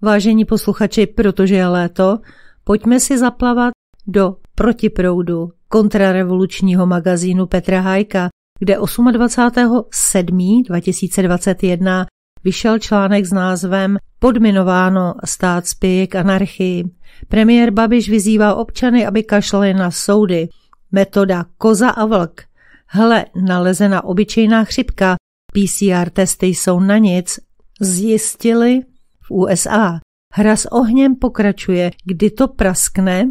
Vážení posluchači, protože je léto, pojďme si zaplavat do Protiproudu, kontrarevolučního magazínu Petra Hájka, kde 28.7.2021 vyšel článek s názvem Podminováno, stát spěje k anarchii. Premiér Babiš vyzývá občany, aby kašlali na soudy. Metoda koza a vlk. Hele, nalezena obyčejná chřipka. PCR testy jsou na nic. Zjistili v USA. Hra s ohněm pokračuje, kdy to praskne.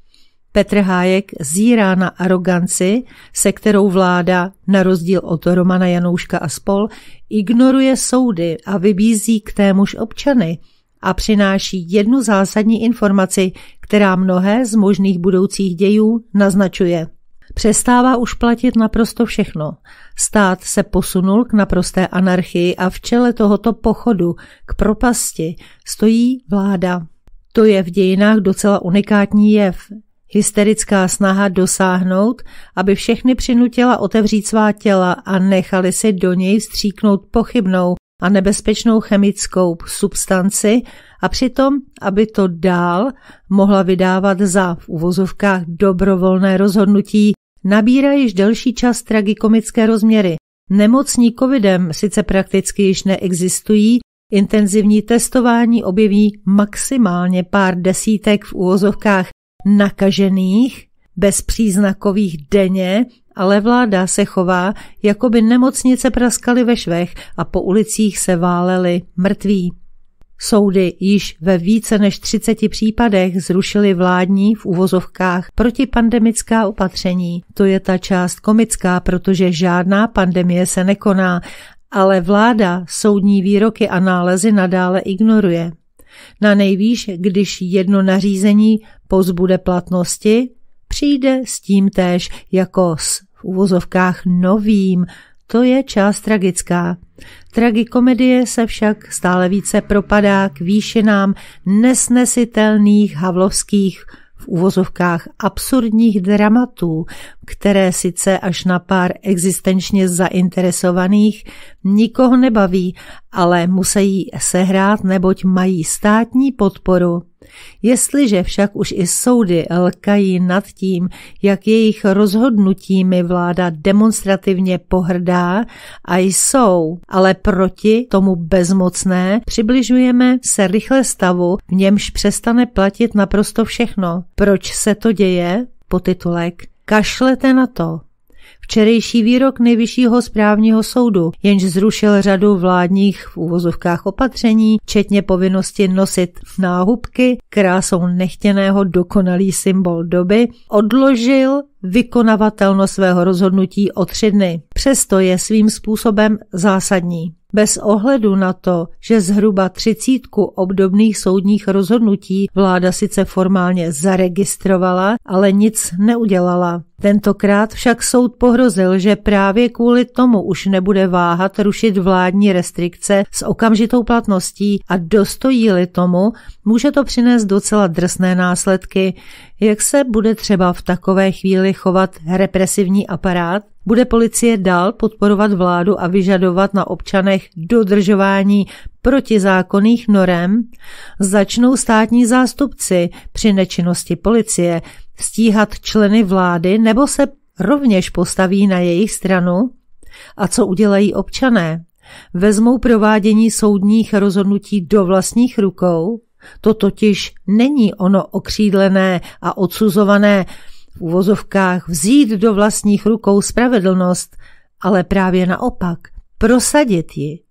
Petr Hájek zírá na aroganci, se kterou vláda, na rozdíl od Romana Janouška a spol, ignoruje soudy a vybízí k témuž občany a přináší jednu zásadní informaci, která mnohé z možných budoucích dějů naznačuje. Přestává už platit naprosto všechno. Stát se posunul k naprosté anarchii a v čele tohoto pochodu k propasti stojí vláda. To je v dějinách docela unikátní jev. Hysterická snaha dosáhnout, aby všechny přinutila otevřít svá těla a nechali si do něj vstříknout pochybnou a nebezpečnou chemickou substanci a přitom, aby to dál mohla vydávat za v uvozovkách dobrovolné rozhodnutí, nabírá již delší čas tragikomické rozměry. Nemocní covidem sice prakticky již neexistují, intenzivní testování objeví maximálně pár desítek v uvozovkách nakažených, bezpříznakových denně, ale vláda se chová, jako by nemocnice praskaly ve švech a po ulicích se váleli mrtví. Soudy již ve více než 30 případech zrušily vládní v uvozovkách protipandemická opatření. To je ta část komická, protože žádná pandemie se nekoná, ale vláda soudní výroky a nálezy nadále ignoruje. Na nejvýš, když jedno nařízení pozbude platnosti, přijde s tím též jako s v uvozovkách novým. To je část tragická. Tragikomedie se však stále více propadá k výšinám nesnesitelných havlovských v uvozovkách absurdních dramatů, které sice až na pár existenčně zainteresovaných nikoho nebaví, ale musí sehrát, neboť mají státní podporu. Jestliže však už i soudy lkají nad tím, jak jejich rozhodnutími vláda demonstrativně pohrdá a jsou, ale proti tomu bezmocné, přibližujeme se rychle stavu, v němž přestane platit naprosto všechno. Proč se to děje? Podtitulek: Kašlete na to. Včerejší výrok Nejvyššího správního soudu, jenž zrušil řadu vládních v uvozovkách opatření, včetně povinnosti nosit náhubky, krásou nechtěného dokonalý symbol doby, odložil vykonavatelnost svého rozhodnutí o 3 dny. Přesto je svým způsobem zásadní. Bez ohledu na to, že zhruba 30 obdobných soudních rozhodnutí vláda sice formálně zaregistrovala, ale nic neudělala. Tentokrát však soud pohrozil, že právě kvůli tomu už nebude váhat rušit vládní restrikce s okamžitou platností a dostojí-li tomu, může to přinést docela drsné následky. Jak se bude třeba v takové chvíli chovat represivní aparát? Bude policie dál podporovat vládu a vyžadovat na občanech dodržování protizákonných norem? Začnou státní zástupci při nečinnosti policie stíhat členy vlády nebo se rovněž postaví na jejich stranu? A co udělají občané? Vezmou provádění soudních rozhodnutí do vlastních rukou? To totiž není ono okřídlené a odsuzované v uvozovkách vzít do vlastních rukou spravedlnost, ale právě naopak prosadit ji.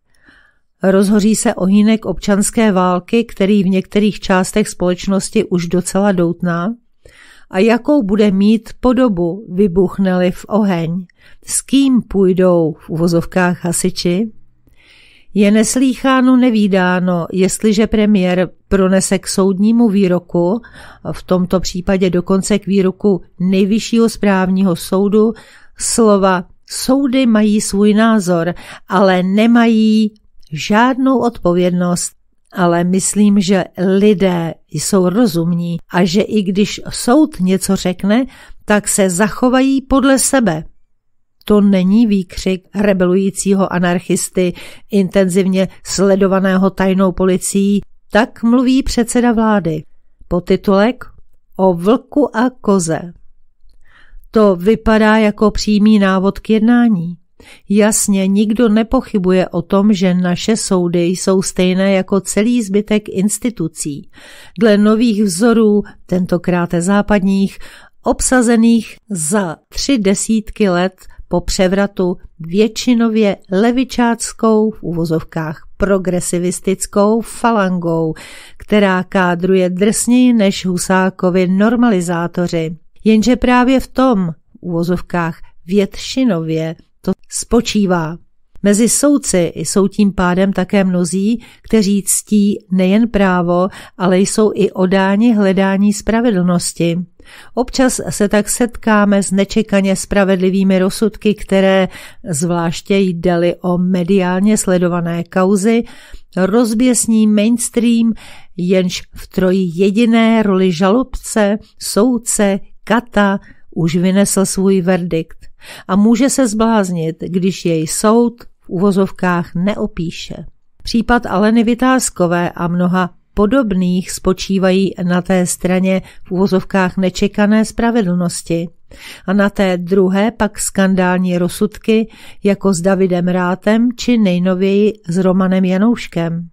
Rozhoří se ohýnek občanské války, který v některých částech společnosti už docela doutná. A jakou bude mít podobu, vybuchne-li v oheň? S kým půjdou v uvozovkách hasiči? Je neslýcháno nevídáno, jestliže premiér pronese k soudnímu výroku, v tomto případě dokonce k výroku Nejvyššího správního soudu, slova soudy mají svůj názor, ale nemají žádnou odpovědnost. Ale myslím, že lidé jsou rozumní a že i když soud něco řekne, tak se zachovají podle sebe. To není výkřik rebelujícího anarchisty, intenzivně sledovaného tajnou policií, Tak mluví předseda vlády. Podtitulek O vlku a koze. To vypadá jako přímý návod k jednání. Jasně, nikdo nepochybuje o tom, že naše soudy jsou stejné jako celý zbytek institucí. Dle nových vzorů, tentokrát západních, obsazených za 30 let po převratu většinově levičáckou v uvozovkách progresivistickou falangou, která kádruje drsněji než Husákovi normalizátoři. Jenže právě v tom v uvozovkách většinově to spočívá. Mezi soudci jsou tím pádem také mnozí, kteří ctí nejen právo, ale jsou i oddáni hledání spravedlnosti. Občas se tak setkáme s nečekaně spravedlivými rozsudky, které, zvláště jde-li o mediálně sledované kauzy, rozběsní mainstream, jenž v trojjediné roli žalobce, soudce, kata už vynesl svůj verdikt a může se zbláznit, když jej soud v uvozovkách neopíše. Případ Aleny Vitáskové a mnoha podobných spočívají na té straně v uvozovkách nečekané spravedlnosti a na té druhé pak skandální rozsudky jako s Davidem Rátem či nejnověji s Romanem Janouškem.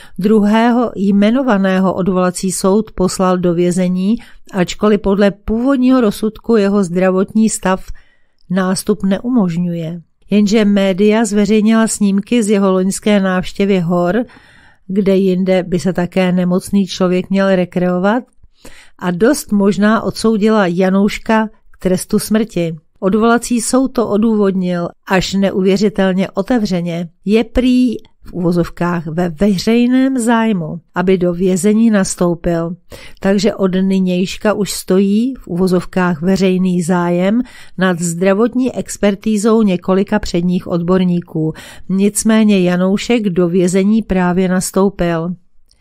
Druhého jmenovaného odvolací soud poslal do vězení, ačkoliv podle původního rozsudku jeho zdravotní stav nástup neumožňuje. Jenže média zveřejnila snímky z jeho loňské návštěvy hor, kde jinde by se také nemocný člověk měl rekreovat, a dost možná odsoudila Janouška k trestu smrti. Odvolací soud to odůvodnil až neuvěřitelně otevřeně. Je prý v uvozovkách ve veřejném zájmu, aby do vězení nastoupil, takže od nynějška už stojí v uvozovkách veřejný zájem nad zdravotní expertízou několika předních odborníků. Nicméně Janoušek do vězení právě nastoupil.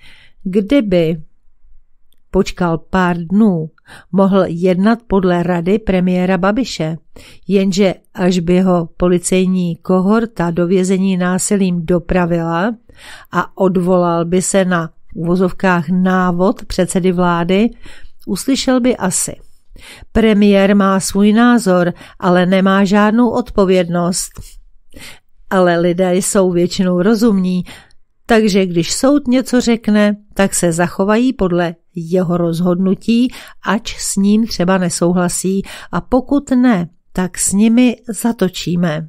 Kdyby počkal pár dnů, mohl jednat podle rady premiéra Babiše, jenže až by ho policejní kohorta do vězení násilím dopravila a odvolal by se na v uvozovkách návod předsedy vlády, uslyšel by asi: premiér má svůj názor, ale nemá žádnou odpovědnost. Ale lidé jsou většinou rozumní, takže když soud něco řekne, tak se zachovají podle jeho rozhodnutí, ač s ním třeba nesouhlasí, a pokud ne, tak s nimi zatočíme.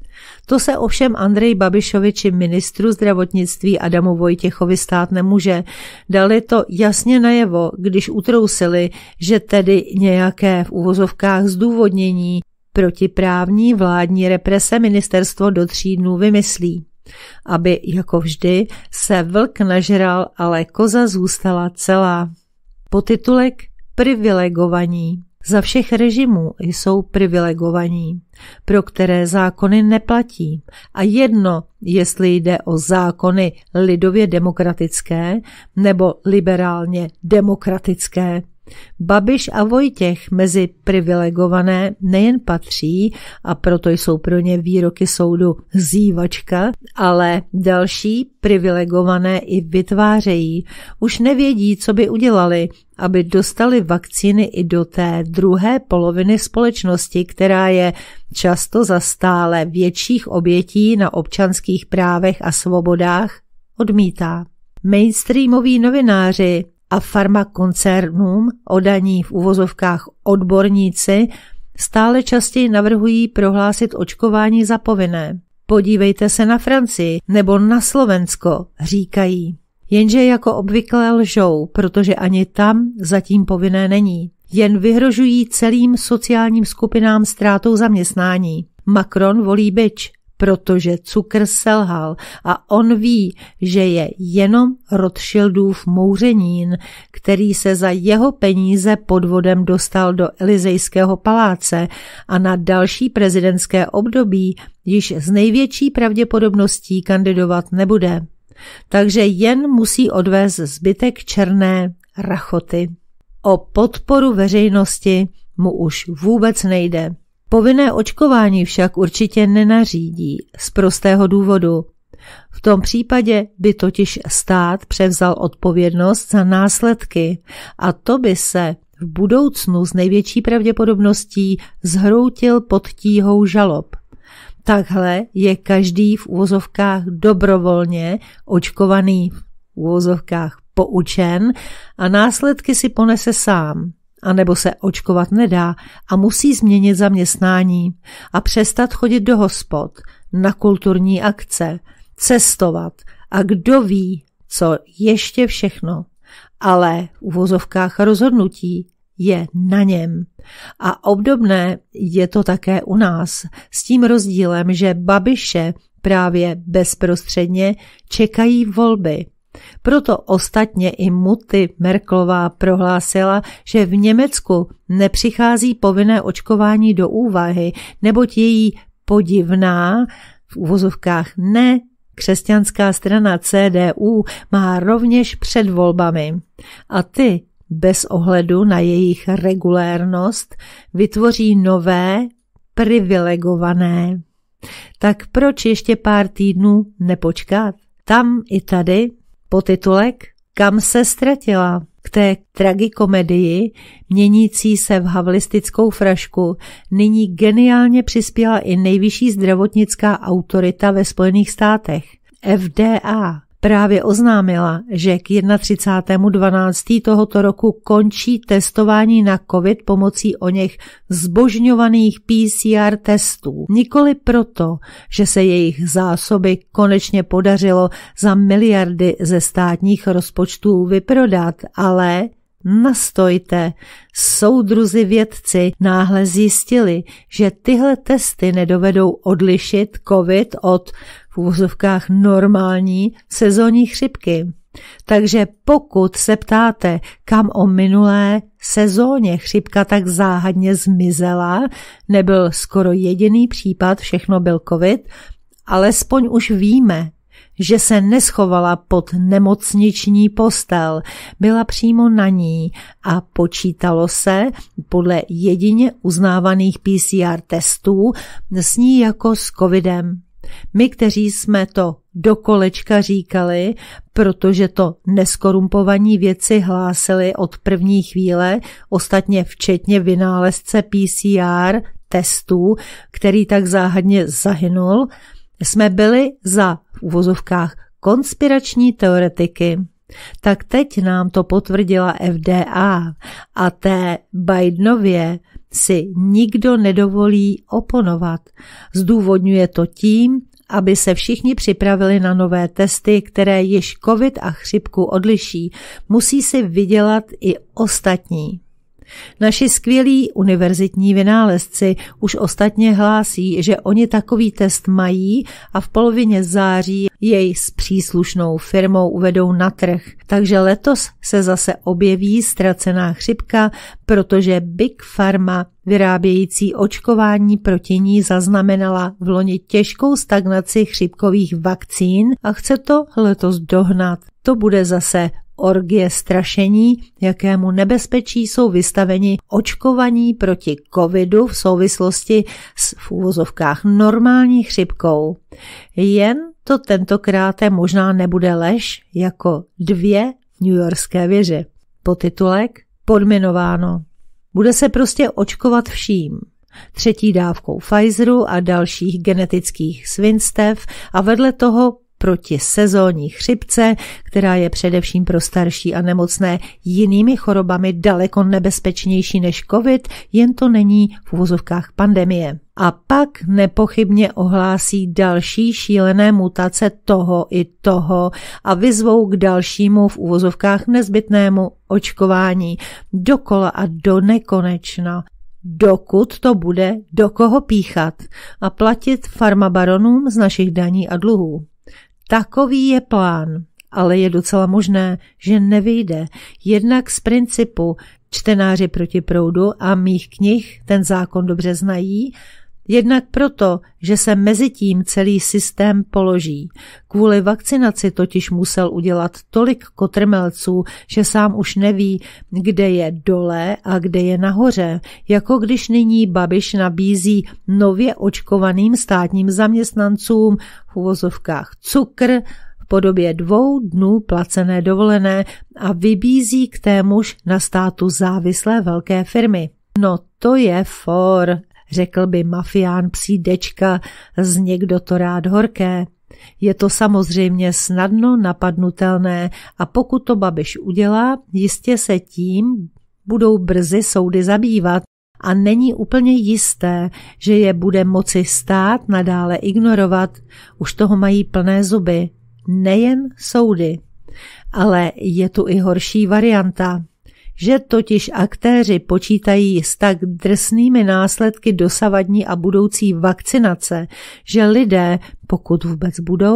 To se ovšem Andreji Babišovi či ministru zdravotnictví Adamu Vojtěchovi stát nemůže. Dali to jasně najevo, když utrousili, že tedy nějaké v uvozovkách zdůvodnění protiprávní vládní represe ministerstvo do 3 dnů vymyslí. Aby, jako vždy, se vlk nažral, ale koza zůstala celá. Podtitulek Privilegovaní. Za všech režimů jsou privilegovaní, pro které zákony neplatí. A jedno, jestli jde o zákony lidově demokratické nebo liberálně demokratické. Babiš a Vojtěch mezi privilegované nejen patří, a proto jsou pro ně výroky soudu zývačka, ale další privilegované i vytvářejí. Už nevědí, co by udělali, aby dostali vakcíny i do té druhé poloviny společnosti, která je často za stále větších obětí na občanských právech a svobodách odmítá. Mainstreamoví novináři a farmakoncernům oddaní v uvozovkách odborníci stále častěji navrhují prohlásit očkování za povinné. Podívejte se na Francii nebo na Slovensko, říkají. Jenže jako obvykle lžou, protože ani tam zatím povinné není. Jen vyhrožují celým sociálním skupinám ztrátou zaměstnání. Macron volí bič, protože cukr selhal a on ví, že je jenom Rothschildův mouřenín, který se za jeho peníze podvodem dostal do Elizejského paláce a na další prezidentské období již s největší pravděpodobností kandidovat nebude. Takže jen musí odvést zbytek černé rachoty. O podporu veřejnosti mu už vůbec nejde. Povinné očkování však určitě nenařídí z prostého důvodu. V tom případě by totiž stát převzal odpovědnost za následky a to by se v budoucnu s největší pravděpodobností zhroutil pod tíhou žalob. Takhle je každý v uvozovkách dobrovolně očkovaný v uvozovkách poučen a následky si ponese sám. A nebo se očkovat nedá a musí změnit zaměstnání a přestat chodit do hospod, na kulturní akce, cestovat a kdo ví, co ještě všechno. Ale v uvozovkách rozhodnutí je na něm. A obdobné je to také u nás, s tím rozdílem, že Babiše právě bezprostředně čekají volby. Proto ostatně i Mutti Merkelová prohlásila, že v Německu nepřichází povinné očkování do úvahy, neboť její podivná, v uvozovkách ne, křesťanská strana CDU má rovněž před volbami. A ty, bez ohledu na jejich regulérnost, vytvoří nové, privilegované. Tak proč ještě pár týdnů nepočkat? Tam i tady podtitulek Kam se ztratila? K té tragikomedii, měnící se v havlistickou frašku, nyní geniálně přispěla i nejvyšší zdravotnická autorita ve Spojených státech. FDA právě oznámila, že k 31.12. tohoto roku končí testování na COVID pomocí oněch zbožňovaných PCR testů. Nikoli proto, že se jejich zásoby konečně podařilo za miliardy ze státních rozpočtů vyprodat, ale nastojte, soudruzi vědci náhle zjistili, že tyhle testy nedovedou odlišit COVID od v uvozovkách normální sezónní chřipky. Takže pokud se ptáte, kam o minulé sezóně chřipka tak záhadně zmizela, nebyl skoro jediný případ, všechno byl COVID, alespoň už víme, že se neschovala pod nemocniční postel, byla přímo na ní a počítalo se podle jedině uznávaných PCR testů s ní jako s covidem. My, kteří jsme to do kolečka říkali, protože to neskorumpovaní vědci hlásili od první chvíle, ostatně včetně vynálezce PCR testů, který tak záhadně zahynul, jsme byli za v uvozovkách konspirační teoretiky. Tak teď nám to potvrdila FDA a té Bidenově si nikdo nedovolí oponovat. Zdůvodňuje to tím, aby se všichni připravili na nové testy, které již COVID a chřipku odliší. Musí si vydělat i ostatní. Naši skvělí univerzitní vynálezci už ostatně hlásí, že oni takový test mají a v polovině září jej s příslušnou firmou uvedou na trh. Takže letos se zase objeví ztracená chřipka, protože Big Pharma vyrábějící očkování proti ní zaznamenala v loni těžkou stagnaci chřipkových vakcín a chce to letos dohnat. To bude zase orgie strašení, jakému nebezpečí jsou vystaveni očkovaní proti covidu v souvislosti s v uvozovkách normální chřipkou. Jen to tentokrát možná nebude lež jako 2 newyorské věže. Podtitulek Podminováno. Bude se prostě očkovat vším. 3. dávkou Pfizeru a dalších genetických svinstev a vedle toho proti sezónní chřipce, která je především pro starší a nemocné jinými chorobami daleko nebezpečnější než COVID, jen to není v uvozovkách pandemie. A pak nepochybně ohlásí další šílené mutace toho i toho a vyzvou k dalšímu v uvozovkách nezbytnému očkování dokola a do nekonečna, dokud to bude do koho píchat a platit farmabaronům z našich daní a dluhů. Takový je plán, ale je docela možné, že nevyjde. Jednak z principu čtenáři proti proudu a mých knih ten zákon dobře znají, Jednak proto, že se mezitím celý systém položí. Kvůli vakcinaci totiž musel udělat tolik kotrmelců, že sám už neví, kde je dole a kde je nahoře, jako když nyní Babiš nabízí nově očkovaným státním zaměstnancům v uvozovkách cukr v podobě 2 dnů placené dovolené a vybízí k témuž na státu závislé velké firmy. No to je for, řekl by mafián psí Dečka z Někdo to rád horké. Je to samozřejmě snadno napadnutelné a pokud to Babiš udělá, jistě se tím budou brzy soudy zabývat a není úplně jisté, že je bude moci stát nadále ignorovat. Už toho mají plné zuby. Nejen soudy. Ale je tu i horší varianta, že totiž aktéři počítají s tak drsnými následky dosavadní a budoucí vakcinace, že lidé, pokud vůbec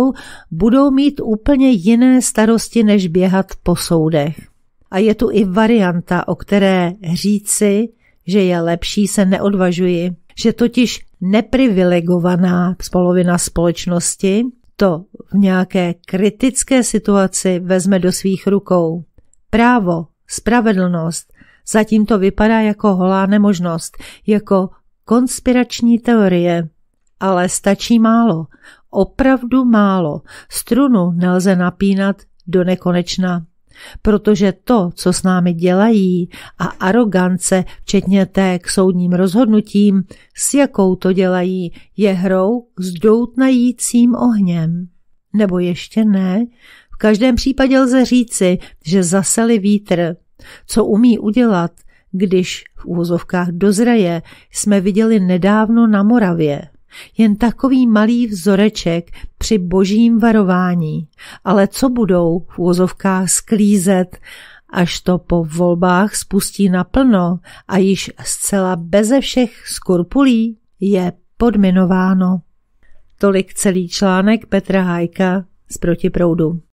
budou mít úplně jiné starosti, než běhat po soudech. A je tu i varianta, o které říci, že je lepší, se neodvažuji, že totiž neprivilegovaná polovina společnosti to v nějaké kritické situaci vezme do svých rukou. Právo, spravedlnost, zatím to vypadá jako holá nemožnost, jako konspirační teorie, ale stačí málo, opravdu málo. Strunu nelze napínat do nekonečna, protože to, co s námi dělají a arogance, včetně té k soudním rozhodnutím, s jakou to dělají, je hrou s doutnajícím ohněm. Nebo ještě ne? V každém případě lze říci, že zaseli vítr. Co umí udělat, když v uvozovkách dozraje, jsme viděli nedávno na Moravě. Jen takový malý vzoreček při božím varování. Ale co budou v uvozovkách sklízet, až to po volbách spustí naplno a již zcela beze všech skrupulí, je podminováno. Tolik celý článek Petra Hájka z Protiproudu.